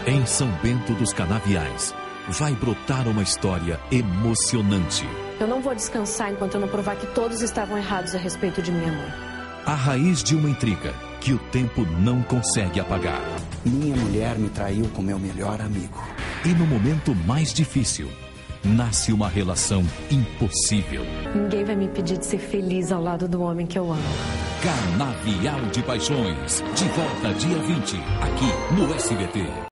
Em São Bento dos Canaviais, vai brotar uma história emocionante. Eu não vou descansar enquanto eu não provar que todos estavam errados a respeito de minha mãe. A raiz de uma intriga que o tempo não consegue apagar. Minha mulher me traiu com meu melhor amigo. E no momento mais difícil, nasce uma relação impossível. Ninguém vai me impedir de ser feliz ao lado do homem que eu amo. Canavial de Paixões, de volta dia 20, aqui no SBT.